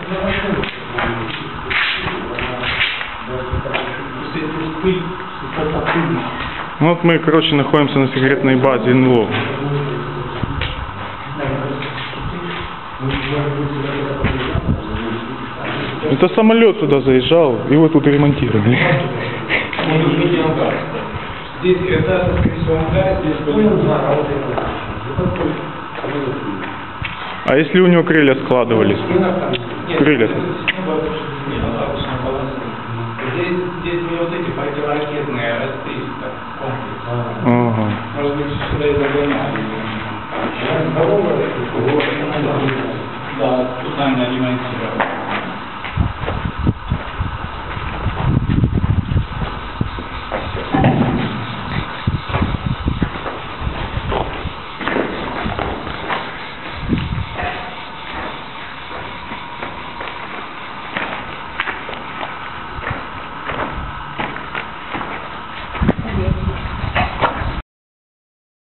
Ну вот мы, короче, находимся на секретной базе НЛО. Это самолет туда заезжал, его тут ремонтировали. Здесь это, скорее всего, ангар, здесь А если у него крылья складывались? Крылья. Здесь не вот эти противоракетные С-300 комплексы. Ага. Может быть, сюда и загоняли. Да, специально ремонтировали.